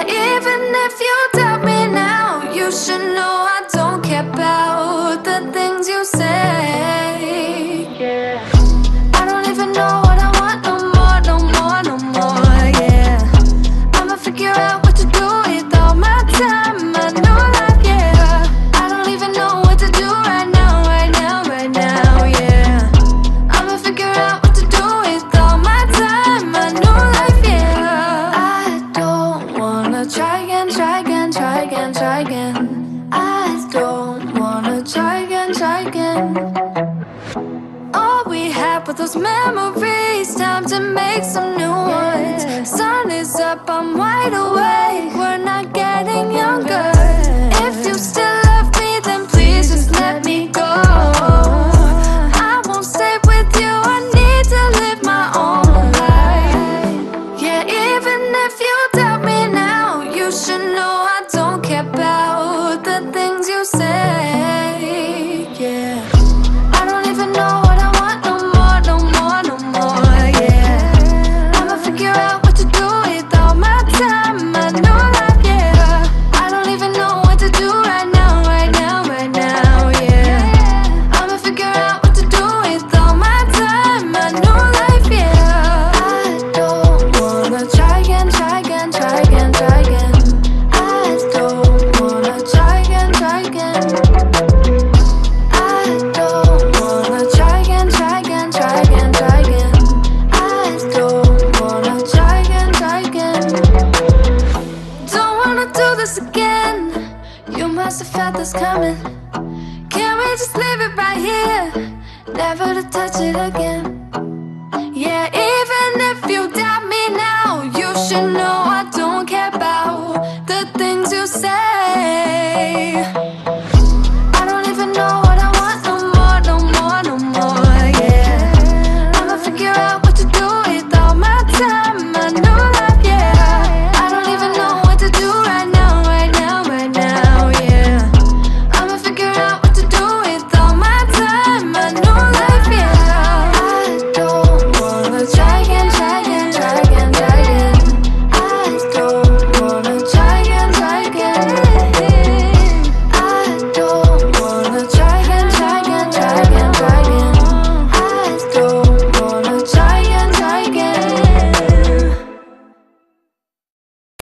even if you doubt me now, you should know I don't care about the things you say. Yeah. I don't even know what I want no more, no more, no more, yeah. I'ma figure out what to do with all my time, my new life, yeah. I don't even know what to do right now, right now, right now, yeah. I'ma figure out what to do with all my time, my new life, yeah. I don't wanna try again, try again, try again, try again. I don't wanna try again, try again. All we had were those memories, time to make some new ones. Sun is up, I'm wide awake, we're not getting younger. If you still love me, then please just let me go. I won't stay with you, I need to live my own life. Yeah, even if you doubt me now, you should know I don't care about the things you say. Yeah, I don't even know what I want no more, no more, no more, yeah. I'ma figure out what to do with all my time, my new life, yeah. I don't even know what to do right now, right now, right now, yeah. I'ma figure out what to do with all my time, my new life, yeah. I don't wanna try again, try again, try again, try again. I don't wanna try again, try again. I don't wanna try again, try again, try again, try again. I don't wanna try again, try again. Don't wanna do this again. You must have felt this coming. Can we just leave it right here, never to touch it again? Yeah, even if you doubt me now, you should know I don't care about